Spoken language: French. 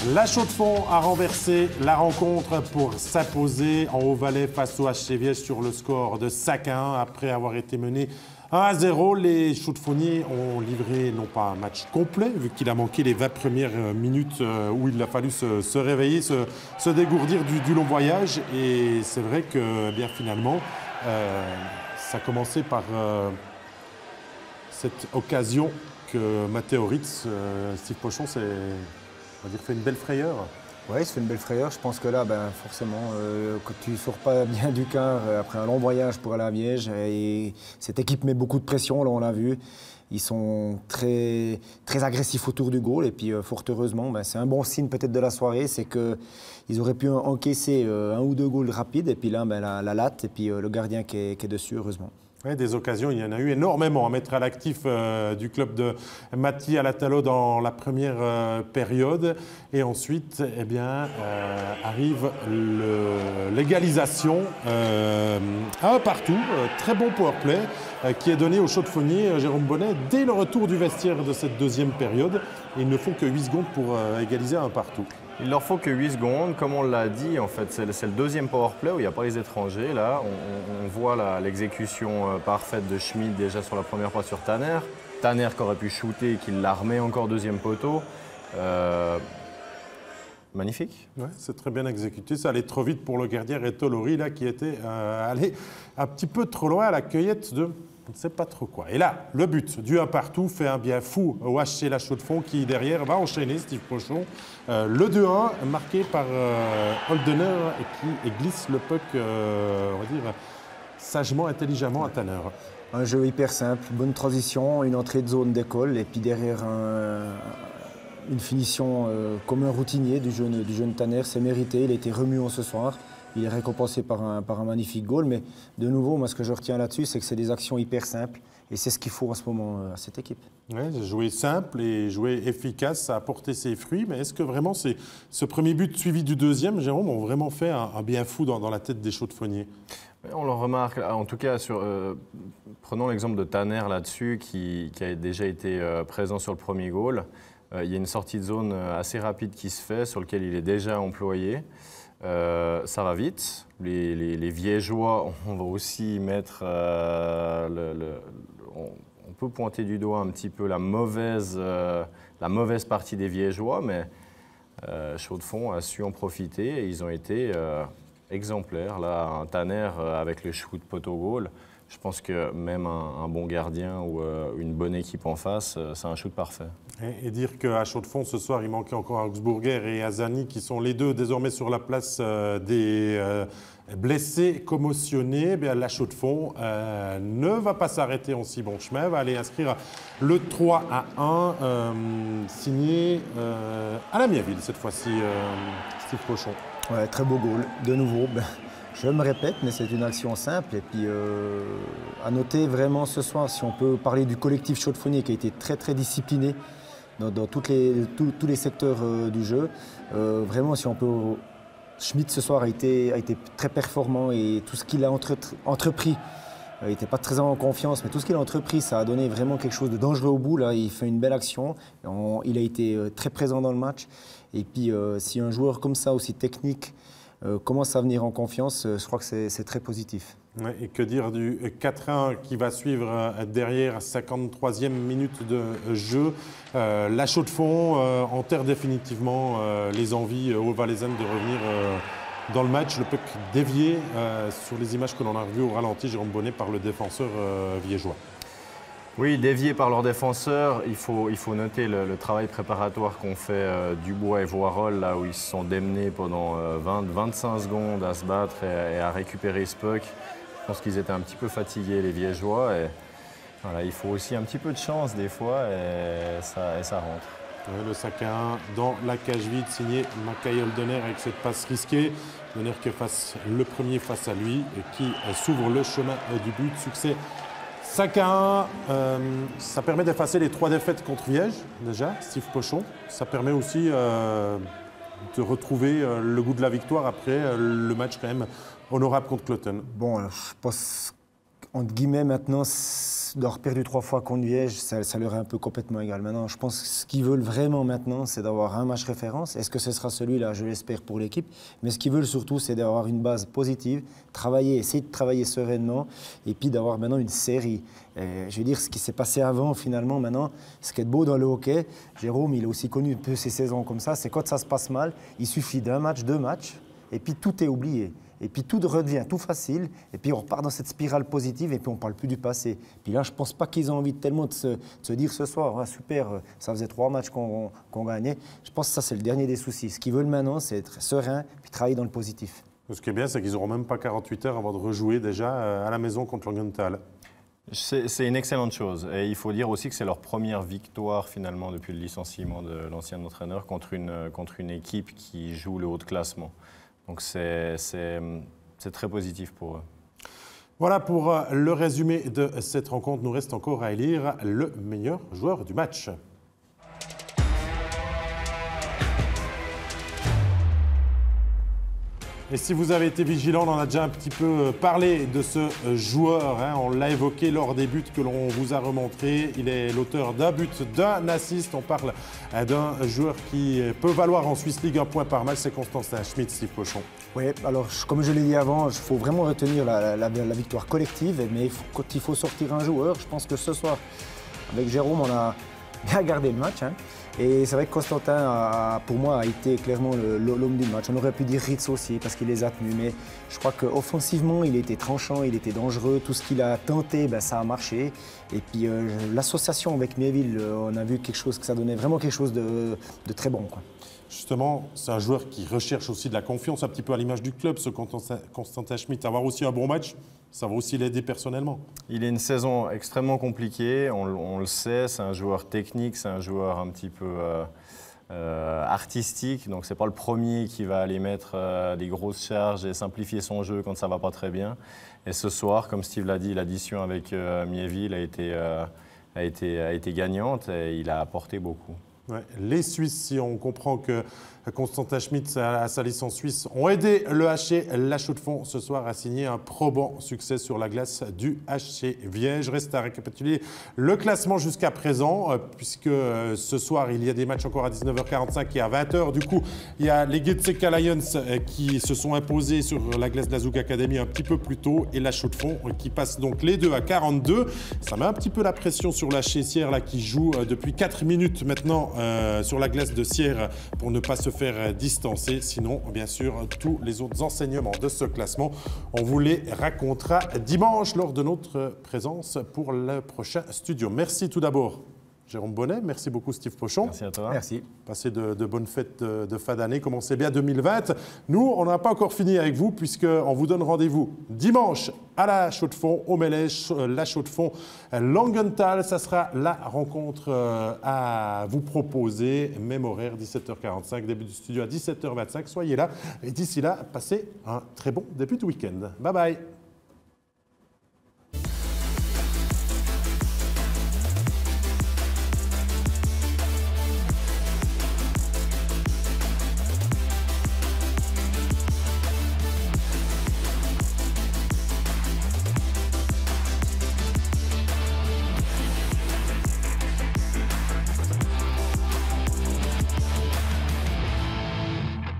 La Chaux-de-Fonds a renversé la rencontre pour s'imposer en Haut-Valais face au HC Viège sur le score de 5-1. Après avoir été mené 1-0, les Chaux-de-Fonniers ont livré non pas un match complet, vu qu'il a manqué les 20 premières minutes où il a fallu se réveiller, se dégourdir du long voyage. Et c'est vrai que bien finalement, ça a commencé par cette occasion que Matteo Ritz, Steve Pochon, on va dire, fait une belle frayeur. Oui, c'est une belle frayeur. Je pense que là, forcément, quand tu ne sors pas bien du quart après un long voyage pour aller à Liège, et cette équipe met beaucoup de pression, là on l'a vu. Ils sont très, très agressifs autour du goal et puis fort heureusement, c'est un bon signe peut-être de la soirée, c'est qu'ils auraient pu encaisser un ou deux goals rapides et puis là, la latte et puis le gardien qui est dessus, heureusement. Ouais, des occasions, il y en a eu énormément à mettre à l'actif du club de Matti Alatalo dans la première période. Et ensuite, arrive l'égalisation à un partout. Très bon powerplay qui est donné au Chaux-de-Fonniers, Jérôme Bonnet, dès le retour du vestiaire de cette deuxième période. Et il ne faut que 8 secondes pour égaliser à un partout. Il leur faut que 8 secondes. Comme on l'a dit, en fait, c'est le deuxième powerplay où il n'y a pas les étrangers. Là, on voit l'exécution parfaite de Schmidt déjà sur la première fois sur Tanner. Tanner qui aurait pu shooter et qui l'a remet encore deuxième poteau. Magnifique. Ouais, c'est très bien exécuté. Ça allait trop vite pour le gardien Reto Lori, là, qui était allé un petit peu trop loin à la cueillette de... On ne sait pas trop quoi. Et là, le but du 1 partout fait un bien fou au HC La Chaux-de-Fonds qui, derrière, va enchaîner Steve Pochon. Le 2-1 marqué par Holdener et qui glisse le puck, on va dire, sagement, intelligemment à Tanner. Un jeu hyper simple, bonne transition, une entrée de zone d'école et puis derrière une finition comme un routinier du jeune Tanner. C'est mérité, il a été remuant ce soir. Il est récompensé par un magnifique goal, mais de nouveau, moi ce que je retiens là-dessus, c'est que c'est des actions hyper simples et c'est ce qu'il faut en ce moment à cette équipe. Ouais, jouer simple et jouer efficace, ça a porté ses fruits, mais est-ce que vraiment ce premier but suivi du deuxième, Jérôme, ont vraiment fait un bien fou dans la tête des Chaux-de-Fonniers? On le remarque, en tout cas, prenons l'exemple de Tanner là-dessus, qui a déjà été présent sur le premier goal. Il y a une sortie de zone assez rapide qui se fait, sur laquelle il est déjà employé. Ça va vite. Les Viégeois, on va aussi mettre... on peut pointer du doigt un petit peu la mauvaise partie des Viégeois, mais Chaux-de-Fonds a su en profiter et ils ont été exemplaires. Là, un Tanner avec le shoot poteau goal, je pense que même un bon gardien ou une bonne équipe en face, c'est un shoot parfait. Et dire qu'à Chaux-de-Fonds, ce soir, il manquait encore Augsburger et Azani, qui sont les deux désormais sur la place des blessés, commotionnés. Bien, la Chaux-de-Fonds ne va pas s'arrêter en si bon chemin, va aller inscrire le 3-1, signé Alain Miaville, cette fois-ci, Steve Pochon. Ouais, très beau goal, de nouveau. Je me répète, mais c'est une action simple. Et puis, à noter vraiment ce soir, si on peut parler du collectif Chaux-de-Fonniers qui a été très, très discipliné dans tous les secteurs du jeu. Vraiment, si on peut... Schmidt, ce soir, a été très performant et tout ce qu'il a entrepris, il n'était pas très en confiance, mais tout ce qu'il a entrepris, ça a donné vraiment quelque chose de dangereux au bout. Là, il fait une belle action. Il a été très présent dans le match. Et puis, si un joueur comme ça, aussi technique, commence à venir en confiance, je crois que c'est très positif. Ouais, et que dire du 4-1 qui va suivre derrière, 53e minute de jeu. La Chaux-de-Fonds enterre définitivement les envies aux Valaisannes de revenir dans le match. Le puck dévié sur les images que l'on a revues au ralenti, Jérôme Bonnet, par le défenseur viégeois. Oui, dévié par leur défenseur, il faut noter le travail préparatoire qu'ont fait Dubois et Voirol, là où ils se sont démenés pendant 20-25 secondes à se battre et à récupérer ce puck. Je pense qu'ils étaient un petit peu fatigués, les Viégeois. Et voilà, il faut aussi un petit peu de chance des fois et ça rentre. Ouais, le 5-1 dans la cage vide, signé Mackay Holdener avec cette passe risquée. Holdener qui fasse le premier face à lui et qui s'ouvre le chemin du but. Succès 5-1, ça permet d'effacer les 3 défaites contre Liège, déjà, Steve Pochon. Ça permet aussi de retrouver le goût de la victoire après le match quand même honorable contre Cloton. Bon, je pense entre guillemets, maintenant, d'avoir perdu 3 fois contre Liège, ça leur est un peu complètement égal. Maintenant, je pense que ce qu'ils veulent vraiment maintenant, c'est d'avoir un match référence. Est-ce que ce sera celui-là? Je l'espère pour l'équipe. Mais ce qu'ils veulent surtout, c'est d'avoir une base positive, essayer de travailler sereinement et puis d'avoir maintenant une série. Je veux dire, ce qui s'est passé avant, finalement, maintenant, ce qui est beau dans le hockey, Jérôme, il a aussi connu un peu ces saisons comme ça, c'est quand ça se passe mal, il suffit d'un match, 2 matchs, et puis tout est oublié. Et puis tout redevient tout facile, et puis on repart dans cette spirale positive, et puis on ne parle plus du passé. Puis là, je ne pense pas qu'ils ont envie tellement de se dire ce soir, ah, super, ça faisait 3 matchs qu'on gagnait. Je pense que ça, c'est le dernier des soucis. Ce qu'ils veulent maintenant, c'est être serein, puis travailler dans le positif. Ce qui est bien, c'est qu'ils n'auront même pas 48 heures avant de rejouer déjà à la maison contre Langenthal. C'est une excellente chose. Et il faut dire aussi que c'est leur première victoire finalement depuis le licenciement de l'ancien entraîneur contre une équipe qui joue le haut de classement. Donc c'est très positif pour eux. Voilà pour le résumé de cette rencontre. Nous reste encore à élire le meilleur joueur du match. Et si vous avez été vigilant, on en a déjà un petit peu parlé de ce joueur. On l'a évoqué lors des buts que l'on vous a remontrés. Il est l'auteur d'un but, d'un assist. On parle d'un joueur qui peut valoir en Swiss League 1 point par match. C'est Constantin Schmidt, Steve Pochon. Oui, alors comme je l'ai dit avant, il faut vraiment retenir la victoire collective. Mais quand il faut sortir un joueur, je pense que ce soir, avec Jérôme, on a bien gardé le match. Et c'est vrai que Constantin, pour moi, a été clairement l'homme du match. On aurait pu dire Ritz aussi, parce qu'il les a tenus. Mais je crois qu'offensivement, il était tranchant, il était dangereux. Tout ce qu'il a tenté, ça a marché. Et puis l'association avec Miéville, on a vu que ça donnait vraiment quelque chose de très bon, quoi. Justement, c'est un joueur qui recherche aussi de la confiance, un petit peu à l'image du club, ce Constantin Schmidt. Avoir aussi un bon match, ça va aussi l'aider personnellement. Il est une saison extrêmement compliquée, on le sait, c'est un joueur technique, c'est un joueur un petit peu artistique, donc ce n'est pas le premier qui va aller mettre des grosses charges et simplifier son jeu quand ça ne va pas très bien. Et ce soir, comme Steve l'a dit, l'addition avec Miéville a été gagnante et il a apporté beaucoup. Ouais, les Suisses, si on comprend que Constantin Schmidt, à sa licence suisse, ont aidé le HC La Chaux-de-Fonds ce soir à signer un probant succès sur la glace du HC Viège. Reste à récapituler le classement jusqu'à présent, puisque ce soir, il y a des matchs encore à 19h45 et à 20h. Du coup, il y a les Getseka Lions qui se sont imposés sur la glace de la Zouk Academy un petit peu plus tôt et La Chaux-de-Fonds qui passe donc les deux à 42. Ça met un petit peu la pression sur la Sierre là, qui joue depuis 4 minutes maintenant sur la glace de Sierre pour ne pas se faire distancer. Sinon, bien sûr, tous les autres enseignements de ce classement, on vous les racontera dimanche lors de notre présence pour le prochain studio. Merci tout d'abord, Jérôme Bonnet. Merci beaucoup, Steve Pochon. Merci à toi. Merci. Passez de bonnes fêtes de fin d'année. Commencez bien 2020. Nous, on n'a pas encore fini avec vous puisqu'on vous donne rendez-vous dimanche à la Chaux-de-Fonds, au Mélèche, la Chaux-de-Fonds, Langenthal. Ça sera la rencontre à vous proposer. Même horaire, 17h45, début du studio à 17h25. Soyez là. Et d'ici là, passez un très bon début de week-end. Bye bye.